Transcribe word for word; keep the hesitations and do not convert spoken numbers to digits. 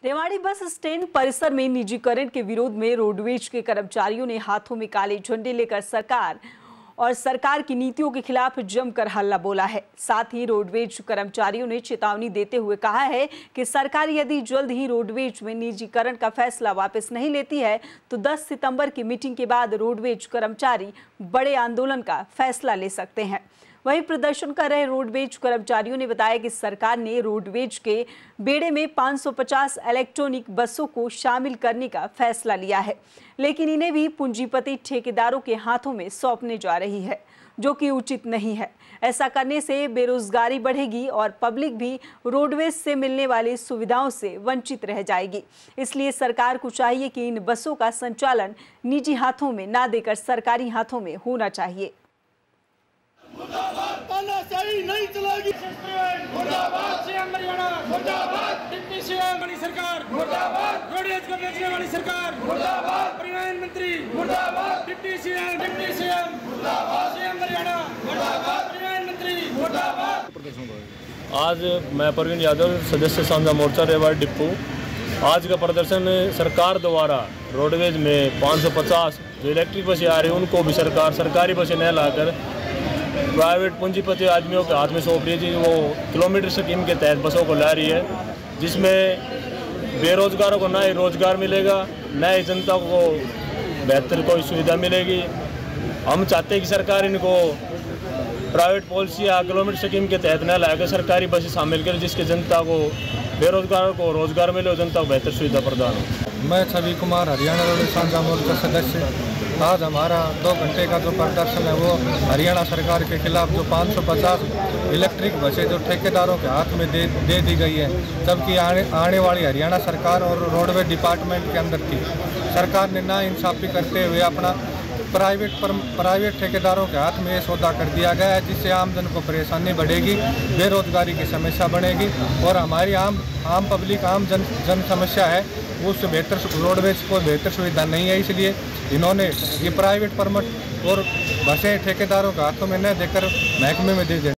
Rewari bus stand परिसर में निजीकरण के विरोध में रोडवेज के कर्मचारियों ने हाथों में काले झंडे लेकर सरकार और सरकार की नीतियों के खिलाफ जमकर हल्ला बोला है। साथ ही रोडवेज कर्मचारियों ने चेतावनी देते हुए कहा है कि सरकार यदि जल्द ही रोडवेज में निजीकरण का फैसला वापस नहीं लेती है तो दस सितंबर की मीटिंग के बाद रोडवेज कर्मचारी बड़े आंदोलन का फैसला ले सकते हैं। वहीं प्रदर्शन कर रहे रोडवेज कर्मचारियों ने बताया कि सरकार ने रोडवेज के बेड़े में पाँच सौ पचास इलेक्ट्रॉनिक बसों को शामिल करने का फैसला लिया है, लेकिन इन्हें भी पूंजीपति ठेकेदारों के हाथों में सौंपने जा रही है, जो कि उचित नहीं है। ऐसा करने से बेरोजगारी बढ़ेगी और पब्लिक भी रोडवेज से मिलने वाली सुविधाओं से वंचित रह जाएगी। इसलिए सरकार को चाहिए कि इन बसों का संचालन निजी हाथों में ना देकर सरकारी हाथों में होना चाहिए। तानाशाही नहीं चलेगी। मुर्दाबाद सीएम हरियाणा, मुर्दाबाद डिप्टी सीएम वाली सरकार, मुर्दाबाद रोडवेज को बेचने वाली सरकार, मुर्दाबाद परिवहन मंत्री, मुर्दाबाद डिप्टी सीएम, डिप्टी सीएम, मुर्दाबाद सीएम हरियाणा, मुर्दाबाद परिवहन मंत्री, मुर्दाबाद। आज मैं प्रवीण यादव, सदस्य साझा मोर्चा रेवाड़ी डिपो। आज का प्रदर्शन सरकार द्वारा रोडवेज में पाँच सौ पचास जो इलेक्ट्रिक बसें आ रही हैं उनको भी सरकार सरकारी बसें न लाकर प्राइवेट पूंजीपति आदमियों के हाथ में सौंप रही थी। वो किलोमीटर स्कीम के तहत बसों को ला रही है, जिसमें बेरोजगारों को ना ही रोजगार मिलेगा, न ही जनता को बेहतर कोई सुविधा मिलेगी। हम चाहते हैं कि सरकार इनको प्राइवेट पॉलिसी या किलोमीटर स्कीम के तहत न लाकर सरकारी बसें शामिल करें, जिसके जनता को बेरोजगारों को रोजगार मिले और जनता को बेहतर सुविधा प्रदान हो। मैं छवि कुमार, हरियाणा रोडवेज साझा मोर्चा सदस्य। आज हमारा दो घंटे का जो प्रदर्शन है वो हरियाणा सरकार के खिलाफ जो पाँच सौ पचास इलेक्ट्रिक बसें जो ठेकेदारों के हाथ में दे दे दी गई है, जबकि आने आने वाली हरियाणा सरकार और रोडवेज डिपार्टमेंट के अंदर थी। सरकार ने नाइंसाफी करते हुए अपना प्राइवेट पर प्राइवेट ठेकेदारों के हाथ में ये सौदा कर दिया गया है, जिससे आम जन को परेशानी बढ़ेगी, बेरोजगारी की समस्या बढ़ेगी और हमारी आम आम पब्लिक आम जन जन समस्या है उससे बेहतर रोडवेज को बेहतर सुविधा नहीं है। इसलिए इन्होंने ये प्राइवेट परमिट और बसें ठेकेदारों के हाथों में न देकर महकमे में दे दें।